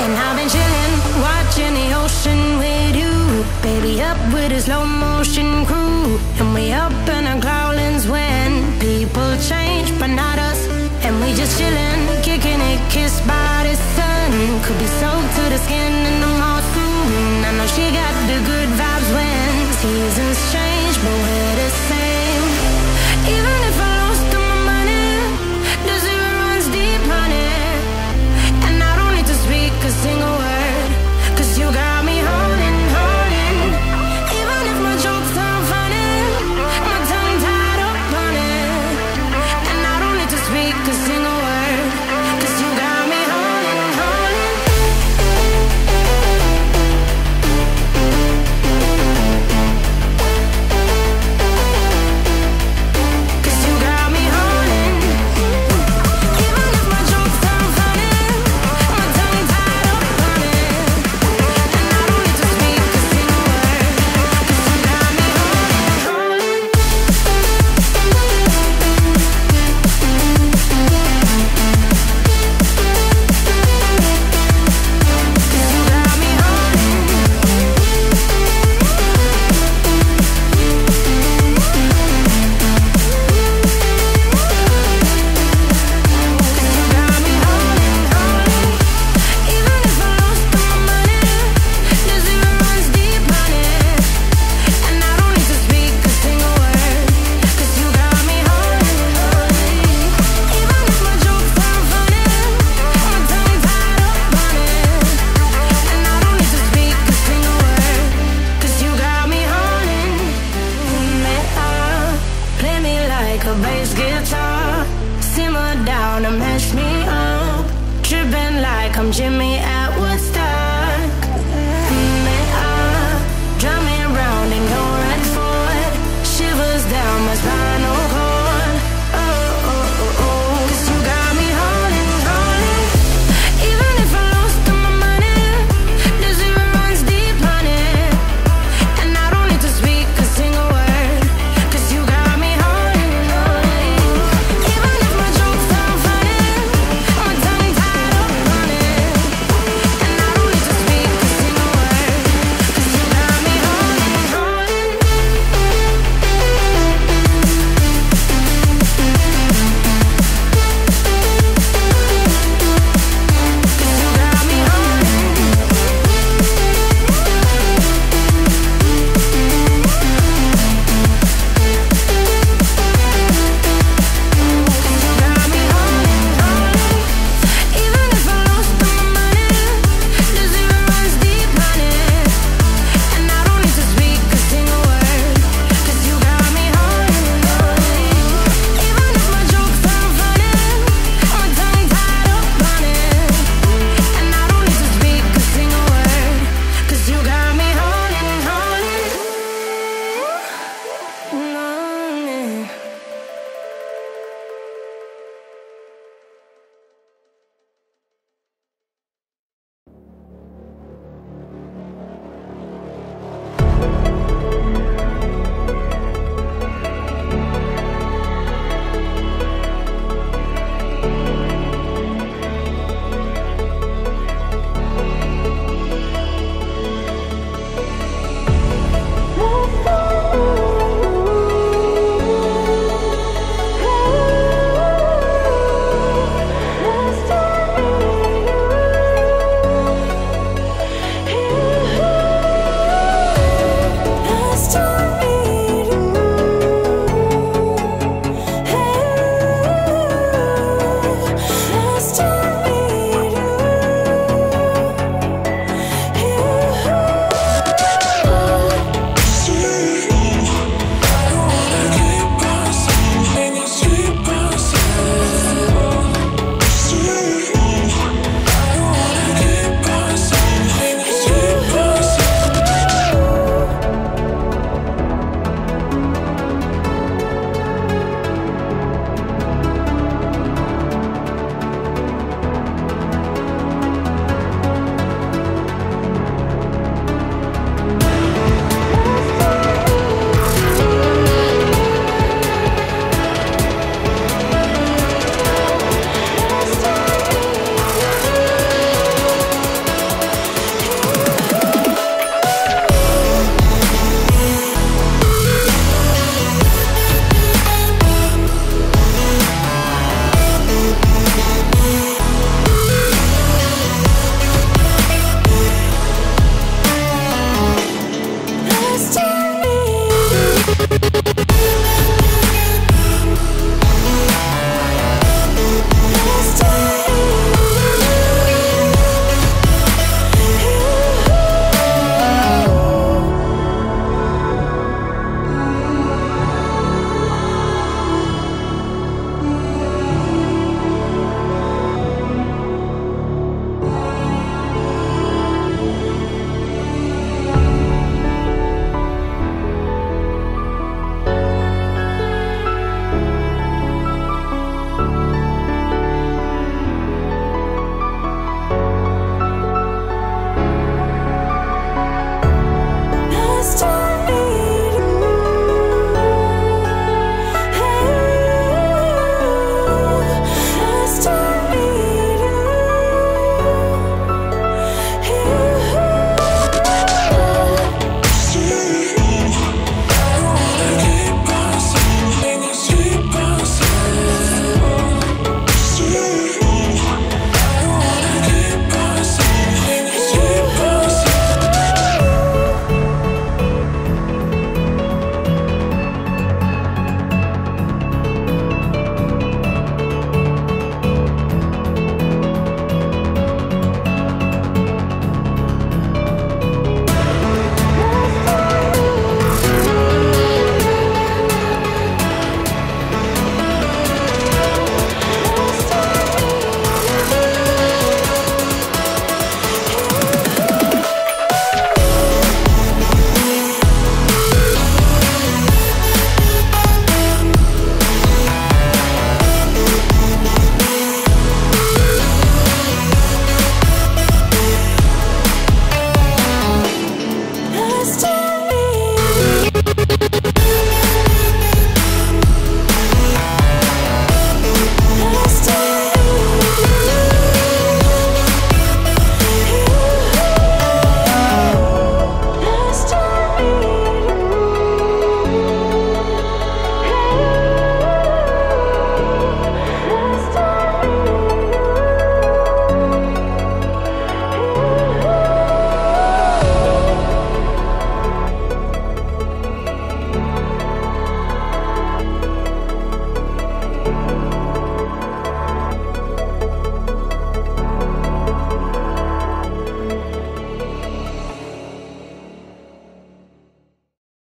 And I've been chilling, watching the ocean with you. Baby, up with a slow motion crew. And we up in our growlings when people change, but not us. And we just chilling, kicking it, kissed by the sun. Could be soaked to the skin in the mall soon. I know she got the good vibes when seasons change, but we're the same. Even if I lost all my money, the zero runs deep, honey. And I don't need to speak a single word, 'cause you got me holding, holding. Even if my jokes sound funny, my tongue tied up on it. And I don't need to speak a single word, 'cause you got me holding, holding. 'Cause you got me holding. Even if my jokes sound funny, my tongue tied up on it. And I don't need to speak a single word, 'cause you got me holding, holding. 'Cause you got me holding, holding. Even if I lost all my money, the zero runs deep, honey. And I don't need to speak a single word, 'cause you got me holding, holding. Even if my jokes sound funny, my tongue tied up on it. And I don't need to speak a single word, 'cause you got me holding me up. Play me like a bass guitar, simmer down and mash me up. Tripping like I'm Jimmy Atwood.